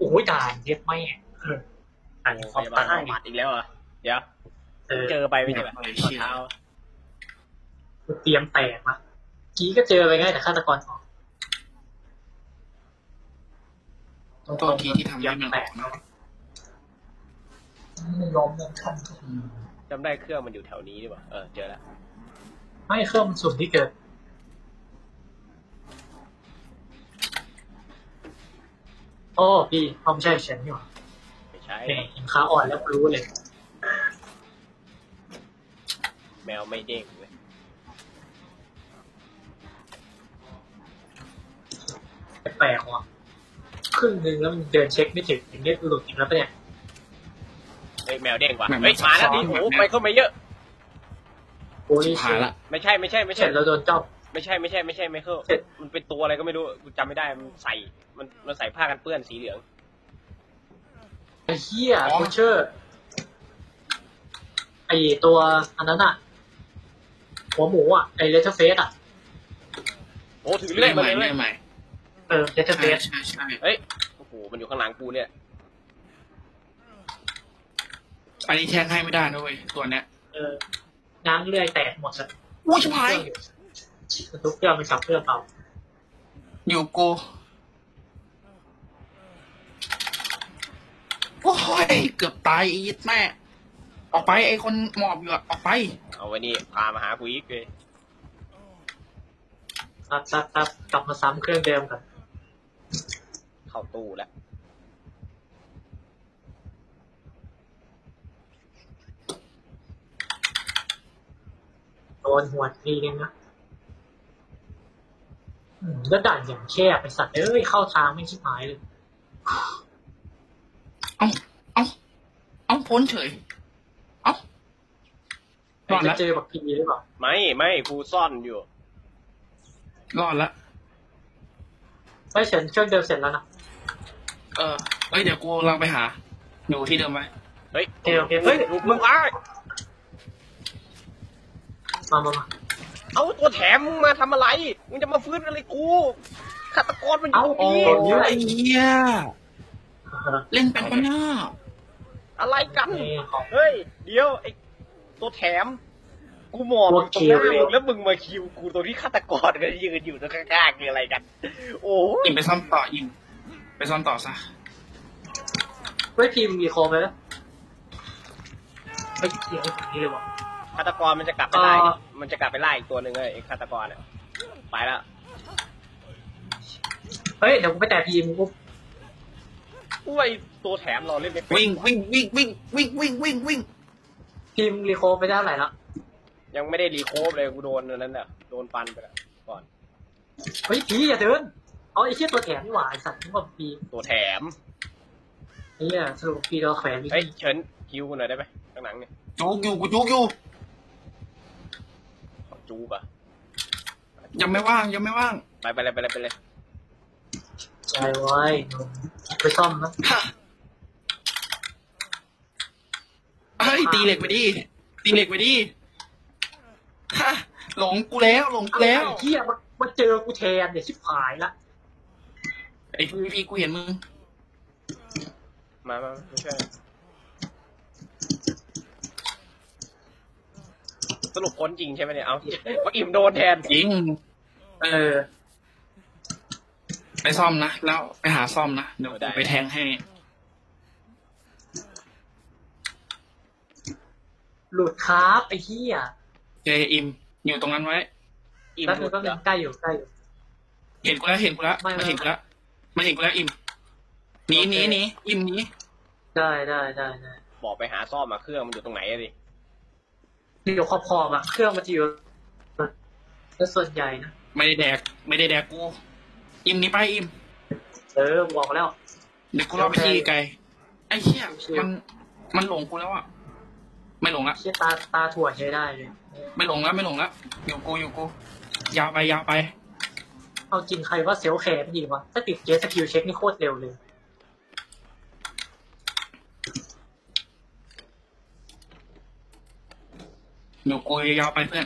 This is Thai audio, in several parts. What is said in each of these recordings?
โอ้ยด่านเย็บไม่อ่านความตายหมัดอีกแล้วเหรอเดี๋ยวเจอไปไม่ใช่แบบเท้าเตรียมแตกมากี้ก็เจอไปง่ายแต่ฆาตกรออกตัวทีที่ทำให้มันแตกเนาะมันล้มเงินขั้นจำได้เครื่องมันอยู่แถวนี้ดีกว่าเจอแล้วไม่เครื่องมันสุ่มที่เกิดโอ้พี่เขาไม่ใช่ฉันนี่หว่าไม่ใช่เห็นขาอ่อนแล้วรู้เลยแมวไม่เด้งเลยแปลกว่ะครึ่งนึงแล้วมันเดินเช็คไม่ถึงอย่างนี้หลุดอีกแล้วปะเนี่ยแมวเด้งว่ะเฮ้ยมาแล้วดิโอ้ไปเข้ามาเยอะโอ้ยผ่านละไม่ใช่เราโดนเจ้าไม่ใช่ไม่เข้ามันเป็นตัวอะไรก็ไม่รู้กูจำไม่ได้มันใส่ผ้ากันเปื้อนสีเหลืองไอ้เหี้ยโคเชอร์ไอ้ตัวอันนั้นอะหัวหมูอะไอ้เลเทอร์เฟสอะโอ้ถือเลื่อยมาเลยใหม่เลเทอร์เฟสใช่เฮ้ยโอ้โหมันอยู่ข้างหลังกูเนี่ยอันนี้แทงให้ไม่ได้ด้วยตัวเนี้ยน้ำเลื่อยแตกหมดสักอุ้ยชิบหายทุกเครื่องไปสับเครื่องเปล่าอยู่กูโอ้ยเกือบตายอีทแม่ออกไปไอ้คนหมอบอยู่ออกไปเอาไว้นี่พามาหากูอีกเลยครับกลับมาซ้ำเครื่องเดิมกันเข้าตู้แล้วโดนหัวทีนึงนะแล้วด่านอย่างแคบไปสัตว์เข้าทางไม่ชิบหายเลยเอาพ้นเฉยรอดแล้วเจอแบบพีหรือเปล่าไม่กูซ่อนอยู่รอดละไม่เฉินเครื่องเดิมเสร็จแล้วนะเดี๋ยวกูลองไปหาอยู่ที่เดิมไหมเฮ้ยมึงอ้ายมาเอาตัวแถมมึงมาทำอะไรมึงจะมาฟื้นอะไรกูฆาตกรมันอยู่นี่ไอ้เหี้ยเล่นเป็นปะเนี่ยอะไรกันเฮ้ยเดี๋ยวไอ้ตัวแถมกูมองตรงนั้นแล้วมึงมาคิวกูตัวที่ฆาตกรก็ยืนอยู่ตรงข้างๆคืออะไรกันโอ้ยไปซ่อมต่อไปซ่อมต่อซะไม่พิมพ์มีโคมไหมนะไม่เกี่ยวกับนี้เลยวะฆาตกรมันจะกลับไปไล่อีกตัวหนึ่งเลยไอ้ฆาตกรเนี่ยไปแล้วเฮ้ยเดี๋ยวกูไปแต่พิมพ์กูไอ้ตัวแถมเราเล่นไม่วิ่งพิมพ์รีโคไปได้เท่าไหร่ละยังไม่ได้รีโคฟเลยกูโดนนั้นน่ะโดนฟันไปแล้วก่อนเฮ้ยพี่อย่าเดินเอาไอ้เชี่ยตัวแถมนี่หว่าไอ้สัตว์นี่แบบปีตัวแถมเนี่ยสรุปปีเราแขวนเฮ้ยเฉินคิวกูหน่อยได้ไหมข้างหลังเนี่ยจูกอยู่จูกอ่ะยังไม่ว่างไปเลยใจไว้ไปซ่อมนะเฮ้ยตีเหล็กไปดิหลงกูแล้วเหี้ยมาเจอกูแทนเดี๋ยวชิบหายละไอ้พี่กูเห็นมึงมาไม่ใช่สรุปพ้นจริงใช่ไหมเนี่ยเอาก็อิ่มโดนแทนจริงไปซ่อมนะแล้วไปหาซ่อมนะเดี๋ยวไปแทงให้หลุดครับไอ้เหี้ยอิ่มอยู่ตรงนั้นไว้อิ่มก็ใกล้อยู่เห็นกูแล้วมาเห็นกูแล้วอิ่มหนีอิ่มหนีได้บอกไปหาซ่อมมาเครื่องมันอยู่ตรงไหนดิอยู่ขอบอ่ะเครื่องมันจะอยู่แล้วส่วนใหญ่นะไม่ได้แดกกูอิ่มนี่ไปอิ่มบอกแล้วเดี๋ยวกูรอไปที่ไกลไอ้เหี้ยมันหลงกูแล้วอ่ะไม่หลงละเชี่ยตาถั่วใช้ได้เลยไม่หลงละอยู่กูยาวไปเอาจริงใครว่าเซลแคร์ไม่ดีวะถ้าติดเจสกิลเช็คนี่โคตรเร็วเลยอยู่กูยาวไปเพื่อน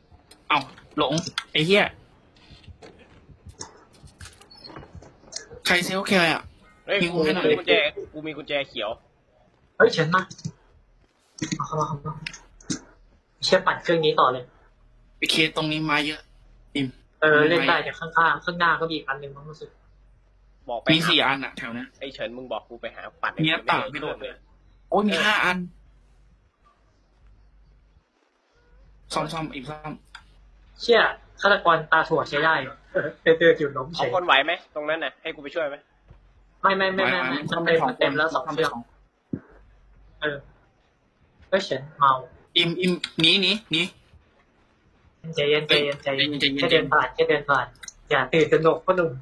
หลงไอ้เหี้ยฆรเซลลแคร์อ่ะเฮ้ยมีกูให้หน่อยมีกุญแจกูมีกุญแจเขียวเฮ้ยเฉินมาเข้ามาเชื่อปั่นเครื่องนี้ต่อเลยไปเคสตรงนี้มาเยอะอิมเล่นได้แต่ข้างๆข้างหน้าก็มีอีกอันหนึ่งมั้งรู้สึกบอกไปมี4 อันอะแถวเนี้ยไอ้เฉินมึงบอกกูไปหาปัดมีหน้าต่างไม่ไม่โดโดนนเลเลย ยโอ้ยมี5 อันซ่อมอิมซ่อมเชี่ยฆาตกรตาถั่วใช้ได้เตือนอยู่ล้มเฉเอายคนไหวไหมตรงนั้นน่ะให้กูไปช่วยไหมไม่มันซ่อมเต็มแล้ว2 เครื่อง ก็เฉินเมาอิมหนีใจเย็นแค่เดินผ่านอย่าตื่นตระหนกพ่อหนุ่ม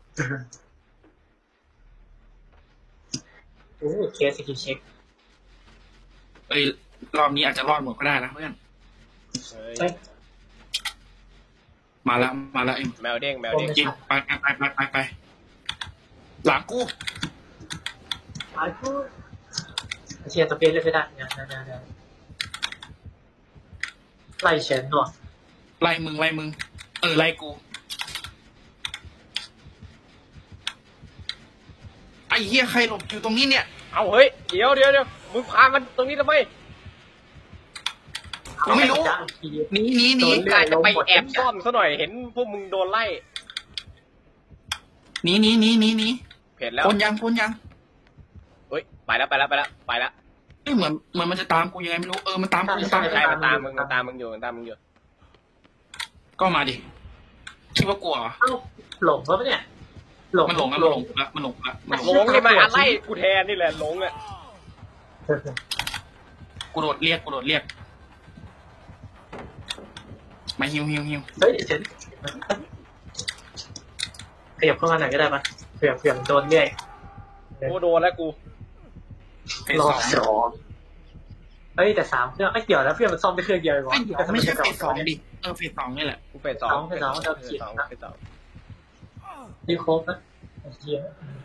โอ้เคสกิลเช็คเอ้ยรอบนี้อาจจะรอดหมดก็ได้นะเพื่อนเฮ้ยมาแล้วอิมแมวเด้งอิมไปหลังกูไอ้พูดเชียร์ตะเปียนเลยไม่ได้เนี่ยไล่เฉินหรอไล่มึงไล่กูไอ้เหี้ยใครหลบอยู่ตรงนี้เนี่ยเอาเฮ้ยเดี๋ยวมึงพามันตรงนี้ทำไมไม่รู้หนีกาจะไปแอบซ่อนซะหน่อยเห็นพวกมึงโดนไล่หนีเห็นแล้วพ้นยังเฮ้ยไปแล้วเอ้ยเหมือนมันจะตามกูยังไงไม่รู้มันตามกูใช่มันตามมึงอยู่ก็มาดิคิดว่ากลัวเอ้าหลงแล้วเนี่ยมันหลงละหลงนี่มาไล่กูแทนนี่แหละหลงอ่ะกูโดดเรียกมาฮิวเฮ้ยเฉินขยับเข้ามาหน่อยก็ได้ปะเผื่อโดนเรื่อยกูโดนแล้วกูรอบ2เฮ้ยแต่3 เครื่องไอ้เกี่ยวแล้วเพื่อนมันซ่อมไปเครื่องเดียวเองวะไม่ใช่เฟส 2ดิเฟส 2นี่แหละกูเฟส 2 ดีโครบนะเฮีย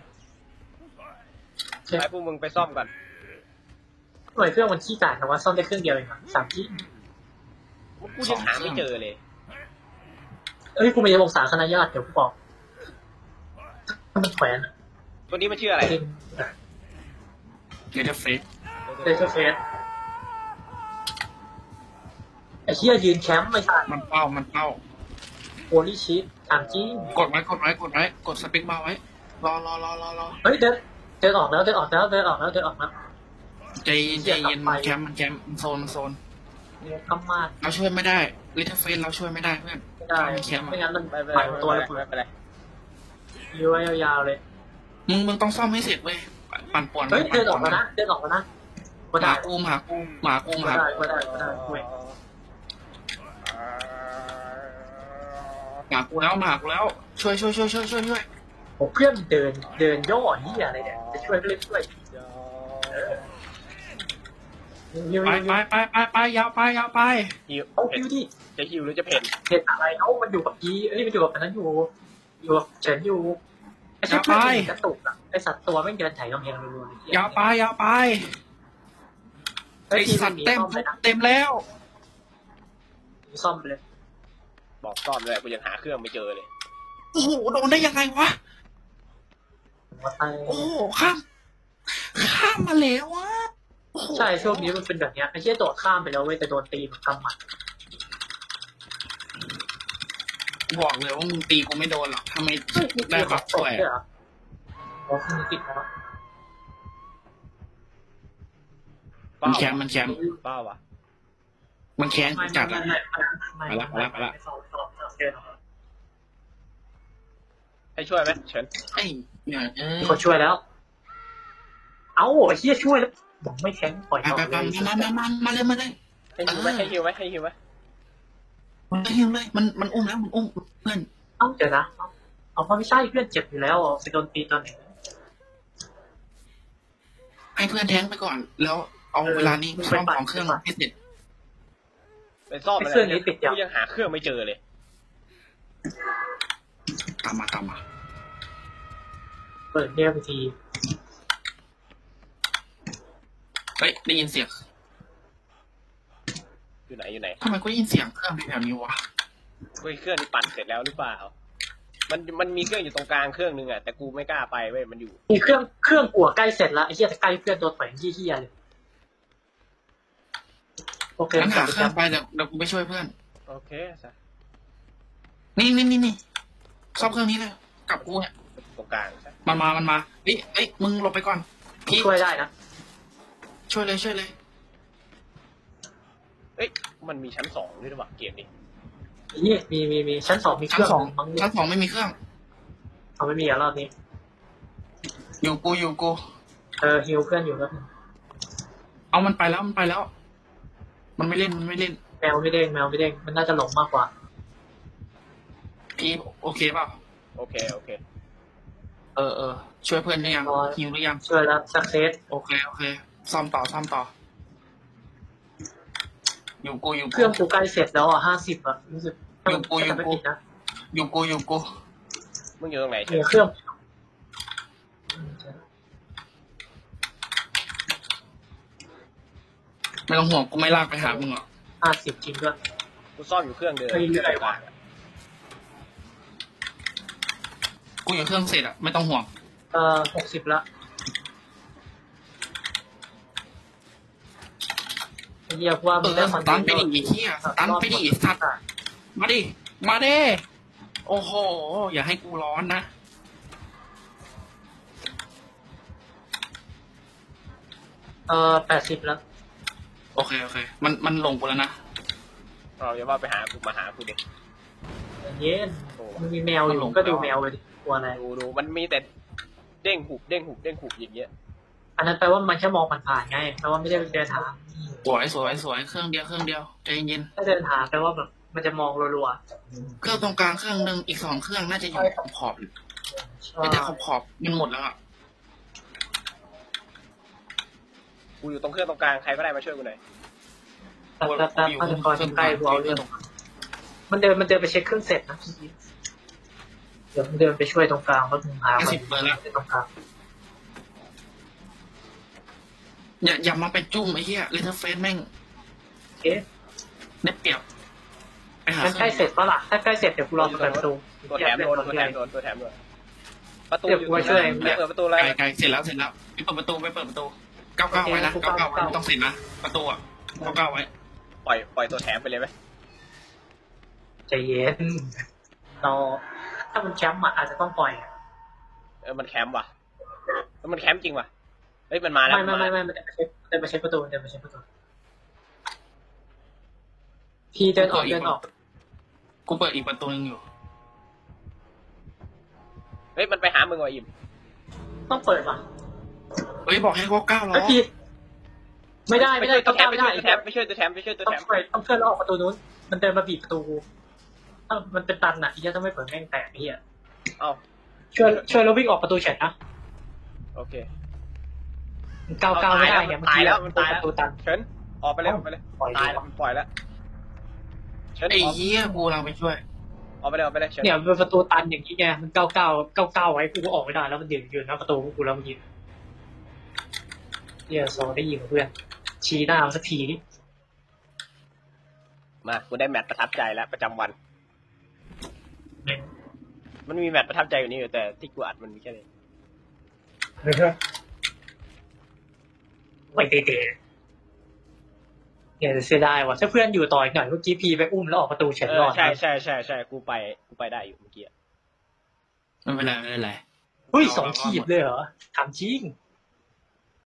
ให้พวกมึงไปซ่อมก่อนทำไมเครื่องมันขี้กากแต่ว่าซ่อมได้เครื่องเดียวเองอะ3 ที่กูยังหาไม่เจอเลยเอ้ยกูมีวงศาคณะญาติเดี๋ยวกูบอกมันแขวนตัวนี้มันชื่ออะไรเดี๋ยวจะเฟสเดชเฟสไอ้เฮียยืนแคมป์ไม่ทันมันเป้าโอลิชิถามจริงกดไว้กดสเปคมาไว้รอเฮ้ยเดินออกแล้วใจเย็นมันแคมโซนเนี่ยกำมาเราช่วยไม่ได้ลิทเฟสเราช่วยไม่ได้เพื่อนไม่ได้ไม่งั้นมันไปปล่อยตัวแล้วเปิดไปเลยยื้อยาวๆเลยมึงต้องซ่อมให้เสร็จเว้ยปั่นป่วนเฮ้ยเดินออกมานะหมากูหาได้หากูแล้วช่วยผมเพื่อนเดินย่อเหี้ยอะไรเนี่ยจะช่วยก็เลยช่วยฮิวไปยาวไปฮิวเอาฮิวดิจะฮิวหรือจะเพ่นเห็นอะไรเอามันอยู่กับพีมันอยู่กับอันนั้นอยู่กับเฉินอยู่ไอ้เพื่อนกระตุกอ่ะไอ้สัตว์ตัวไม่เดินไถกำแพงรัวๆยาวไปไอสัตว์เต็มแล้วซ่อมไปเลยบอกซ่อมเลยกูยังหาเครื่องไม่เจอเลยโอ้โหโดนได้ยังไงวะ โอ้ข้ามมาแล้ววะใช่ช่วงนี้มันเป็นแบบนี้ไอ้เชี่ยโดดข้ามไปแล้วเว้ยแต่โดนตีมันกำหมัดบอกเลยว่ามึงตีกูไม่โดนหรอกทำไมได้บัฟสวยโอ้คือมันติดแล้วมันแคมเป้าวะมันแค้นจัดไปละให้ช่วยไหมเฉินไอ้เนี่ยมีคนช่วยแล้วเอ้าไอ้เชี่ยช่วยแล้วบอกไม่แข็งปล่อยไปต่อเลยมาเลยให้ฮิวไหมมันหิวเลยมันอุ้มแล้วมันอุ้มเพื่อนเอ้าเดี๋ยวนะเอาเพราะไม่ใช่เพื่อนเจ็บอยู่แล้วไปโดนตีตอนไหนให้เพื่อนแท้งไปก่อน แล้วเอาเวลานี้ซ่อมของเครื่องให้เสร็จไปซ่อมอะไรกูยังหาเครื่องไม่เจอเลยตามมาเปิดเนี่ยไปทีเฮ้ยได้ยินเสียงอยู่ไหนทำไมกูได้ยินเสียงเครื่องแบบนี้วะเครื่องที่ปั่นเสร็จแล้วหรือเปล่ามันมีเครื่องอยู่ตรงกลางเครื่องนึงอ่ะแต่กูไม่กล้าไปเว้ยมันอยู่มีเครื่องกลัวใกล้เสร็จแล้วไอ้เหี้ยแต่ใกล้เพื่อนโดนต่อยเหี้ยเลยโอเคงั้นหาเครื่องไปเดี๋ยวกูไปช่วยเพื่อนโอเคซะนี่ซ่อมเครื่องนี้เลยกับกูเนี่ยตรงกลางซะมันมาเฮ้ยมึงหลบไปก่อนพี่ช่วยได้นะช่วยเลยเอ้ยมันมีชั้น2ด้วยหรือเปล่าเกมนี้นี่มีชั้น2มีเคชั้นรื่องสองมั้งชั้นสองไม่มีเครื่องเอาไม่มีอ่ะรอบนี้อยู่กูฮิวเพื่อนอยู่แล้วเอามันไปแล้วมันไม่เล่นแมวไม่เด้งมันน่าจะหลงมากกว่าพี่โอเคเปล่าโอเคเออช่วยเพื่อนหรือยังอ๋อหิวหรือยังช่วยแล้วสักเซสโอเคซ่อมต่ออยู่กูเครื่องกูใกล้เสร็จแล้วอ่ะ50อ่ะรู้สึกถ้าจะไม่ผิดนะอยู่กูมึงอยู่ตรงไหนมีเครื่องไม่ต้องห่วงกูไม่ลากไปหามึงหรอก 50จริงด้วยกูซ่อมอยู่เครื่องเดิมเรื่อยๆว่ะกูอยู่เครื่องเสร็จอะไม่ต้องห่วง 60ละไอ้เหี้ยว่าเอมึงอได้สคอนเทตันนต์ไปดิไอ้เหี้ยสตันไปดิสัตว์มาดิโอ้โหอย่าให้กูร้อนนะ 80แล้วโอเคมันลงกูแล้วนะเอาอย่าว่าไปหากูมาหากูเด็กเย็นมันมีแมวอยู่ก็ดูแมวไปดิกลัวอะไรดูมันมีแต่เด้งหุบอย่างเงี้ยอันนั้นแปลว่ามันแค่มองผ่านๆไงแปลว่าไม่ได้เดินหาสวยเครื่องเดียวใจเย็นถ้าเดินหาแปลว่าแบบมันจะมองรัวเครื่องตรงกลางเครื่องนึงอีก2เครื่องน่าจะอยู่ขอบๆแต่ขอบมันหมดแล้วอะกูอยู่ตรงเครื่องตรงกลางใครก็ได้มาช่วยกูหน่อยแต่ฆาตกรใกล้กูเอาเรื่องมันเดินไปเช็คเครื่องเสร็จนะเดี๋ยวมันเดินไปช่วยตรงกลางแล้วมึงหาไป 50เปอร์แล้วตรงกลางอย่ามาไปจุ้มไอ้เหี้ยเลเทอร์เฟสแม่งโอเคได้เปรียบไปหามันใกล้เสร็จปะล่ะถ้าใกล้เสร็จเดี๋ยวกูรอเปิดประตูตัวแถมโดนประตูเดี๋ยวกูมาช่วยเปิดประตูอะไรไกลเสร็จแล้วไปเปิดประตู99ไว้นะ99ไว้ต้องเสร็จนะประตูอะ99ไว้ปล่อยตัวแถมไปเลยไหมใจเย็นเราถ้ามันแชมป์อาจจะต้องปล่อยมันแคมป์ว่ะแล้วมันแคมป์จริงว่ะเฮ้ยมันมาแล้วไม่มันเดินไปเช็คประตูพี่เดินออกกูเปิดอีกประตูนึงอยู่เฮ้ยมันไปหามึงว่ะอิ่มต้องเปิดป่ะเฮ้ยบอกให้เขา9ล้อไอ้พี่ไม่ได้ตัวแถมไม่ได้ไม่ช่วยตัวแถมต้องช่วยแล้วออกประตูนู้นมันเดินมาบีบประตูถ้ามันเป็นตันอ่ะที่จะต้องไม่เปิดแม่งแตกไอ้เหี้ยเอ้าช่วยแล้ววิ่งออกประตูเฉยนะโอเคมันก้าวไม่ได้ไงมันตายแล้วมันตายปแล้วระตูตันเชิญออกไปเลยตายแล้วมันปล่อยแล้วเชิญไอ้เหี้ยกูกำลังไปช่วยออกไปเลยเชิญเนี่ยเป็นประตูตันอย่างนี้ไงมันก้าวไว้กูก็ออกไม่ได้แล้วมันยืนหน้าประตูกูแล้วมันยืนเหี้ยโซได้ยินเพื่อนชี้หน้าสักทีนี่มากูได้แมตช์ประทับใจแล้วประจำวัน มันมีแมตช์ประทับใจอยู่นี่อยู่แต่ที่กูอัดมันมีแค่นี้ไม่เตะเนี่ยเสียดายว่ะถ้าเพื่อนอยู่ต่ออีกหน่อยเมื่อกี้พีไปอุ้มแล้วออกประตูเฉยรอดใช่กูไปได้อยู่เมื่อกี้ไม่เป็นไรเฮ้ย2 ขีดเลยเหรอถามจริง